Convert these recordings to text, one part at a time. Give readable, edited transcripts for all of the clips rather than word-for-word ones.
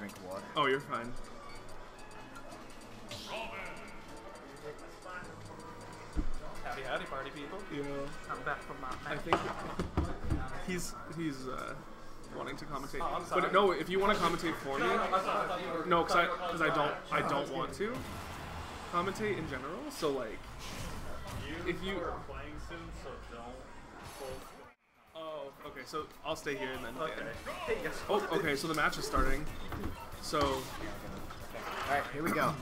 drink of water. Oh, you're fine. Howdy, party people. Yeah. I'm back from my I think he's wanting to commentate. Oh, I'm sorry. But no, if you want to commentate for me, no, because I don't want to commentate in general. So like, if you are playing soon, so don't. oh, okay, so I'll stay here and then. Okay. Hey, yes. Oh, okay, so the match is starting. So Alright, here we go.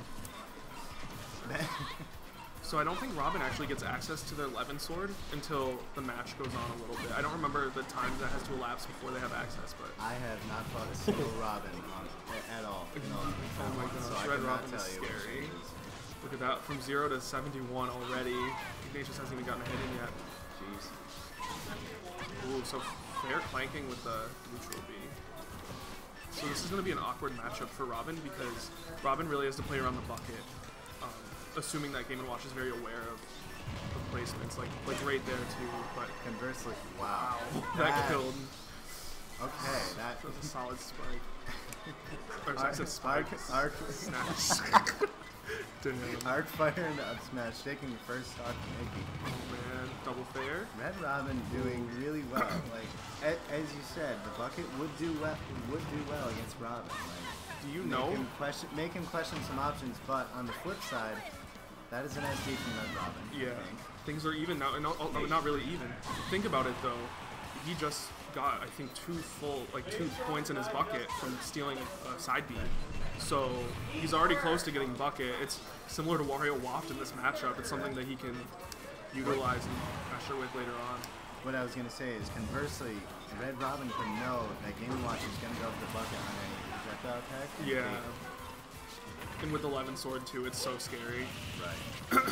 So I don't think Robin actually gets access to their Levin sword until the match goes on a little bit. I don't remember the time that has to elapse before they have access, but I have not fought a single Robin at all. oh my So gosh, I Red could not Robin is tell you which scary. it is. Look at that, from 0 to 71 already. Ignatius hasn't even gotten a hit in yet. Jeez. Ooh, so fair clanking with the neutral B. So this is going to be an awkward matchup for Robin because Robin really has to play around the bucket, assuming that Game & Watch is very aware of placements, like right there too, but Conversely, wow. that killed. Okay, that was a solid spike. Or I said spike. Snatch. Damn. Arc fire and up smash, taking the first stock from Iggy. Oh man, double fair. Red Robin doing really well. Like as you said, the bucket would do well against Robin. Like, do you know? Make him question some options, but on the flip side, that is an SD from Red Robin. Yeah, I think. things are even now. No, not really even. Think about it though. He just got, I think, 2 points in his bucket from stealing a side B. So he's already close to getting bucket. It's similar to Wario Waft in this matchup. It's something that he can utilize and pressure with later on. What I was going to say is, conversely, Red Robin can know that Game & Watch is going to go for the bucket on any projectile attack. Yeah. And with 11 sword too, it's so scary. Right.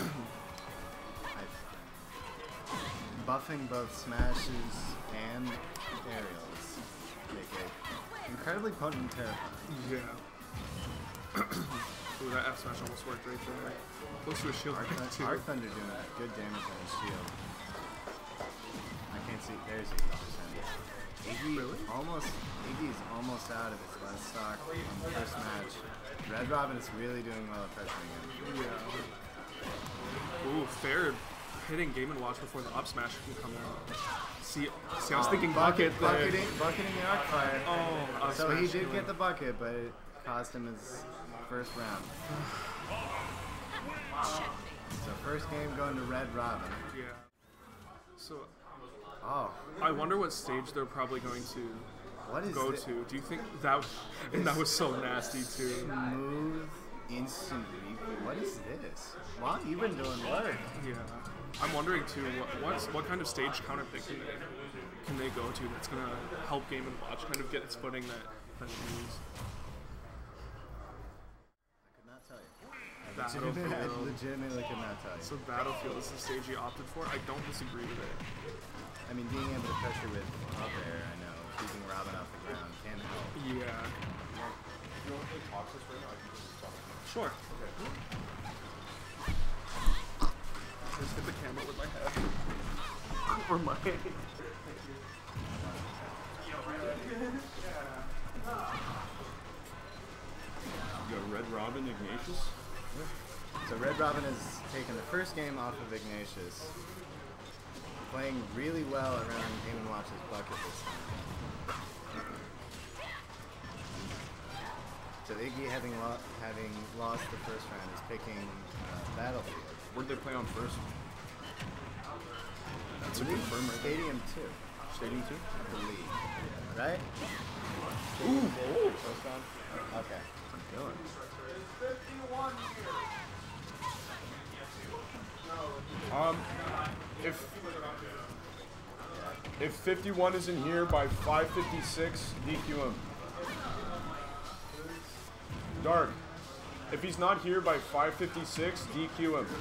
Buffing both smashes and aerials make it incredibly potent and terrifying. Yeah. Ooh, that F smash almost worked right there. Close to a shield break too. Arc Thunder doing good damage on his shield. I can't see. There's Iggy. Really? Iggy's almost out of his last stock on the first match. Red Robin is really doing well at pressuring him. Yeah. Ooh, fair hitting Game & Watch before the up smash can come out. See, I was thinking bucket there. Bucketing the arc fire. Oh, up so smash he did anyway. get the bucket, but it cost him his first round. So first game going to Red Robin. Yeah. So Oh, I wonder what stage they're probably going to what is go this? to. Do you think that? And that was so nasty too. Smooth instant replay. What is this? Wow, you've been doing work. Yeah. I'm wondering too, what kind of stage counter pick can they go to that's gonna help Game & Watch kind of get its footing that it needs. I could not tell you. I Battlefield. legitimately could not tell you. So Battlefield is the stage he opted for. I don't disagree with it. I mean, being able to pressure with up air, I know, keeping Robin off the ground can help. Yeah. You want to play Toxis right now? I can just talk. Sure. Okay. Just hit the camera with my head. Or my head. You got Red Robin, Ignatius? So Red Robin has taken the first game off of Ignatius, playing really well around Game & Watch's bucket this time. So Iggy, having lost the first round, is picking Battlefield. Where'd they play on first? That's a confirm right Stadium 2. Stadium 2? I believe. Right? Ooh! First round? Okay. I'm killing. If 51 isn't here by 5:56, DQ him. Dark. If he's not here by 5:56, DQ him.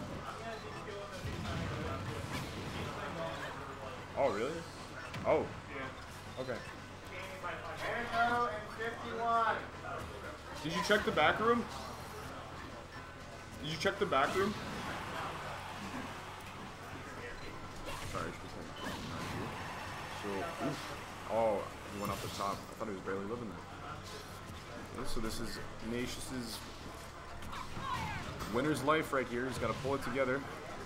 Oh, really? Oh. Okay. Jericho and 51. Did you check the back room? Did you check the back room? Sorry, she's like, not here. So, oof. Oh, he went off the top. I thought he was barely living there. So this is Ignatius's winner's life right here. He's got to pull it together.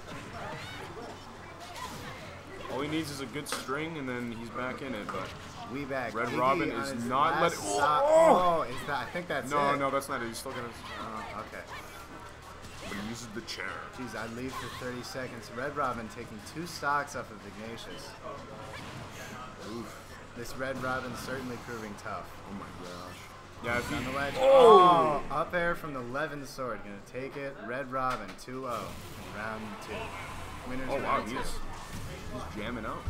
All he needs is a good string, and then he's back in it. But We back. Red Iggy Robin on is his not last letting. stop. Oh! Oh, is that? I think that's No, it. no, that's not it. He's still gonna. Oh, okay. But he uses the chair. Jeez, I leave for 30 seconds. Red Robin taking 2 stocks off of Ignatius. Oof. This Red Robin certainly proving tough. Oh my gosh. Yeah, if On the he. ledge. Oh! Oh! Up air from the Levin sword. Gonna take it. Red Robin 2-0 in round 2. Winners Oh wow, round 2. he's jamming out.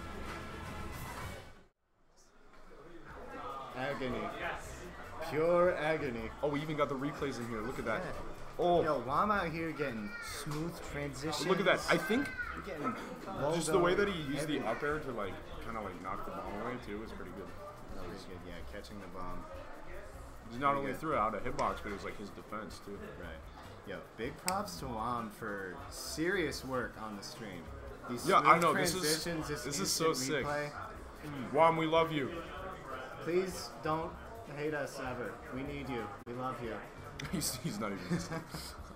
Agony. Pure agony. Oh, we even got the replays in here. Look at that. Yeah. Oh, Yo, Wam out here getting smooth transitions. look at that. I think You're getting just the way that he used the up air to like kind of like knock the ball away too was pretty good. That was good, yeah, catching the bomb. He not Pretty only good. threw it out a hitbox, but it was like his defense too. Right. Yo, big props to Wam for serious work on the stream. These Yeah, I smooth know, this is- transitions, this is so instant sick. replay. Wam, we love you. Please don't hate us ever. We need you. We love you. He's not even.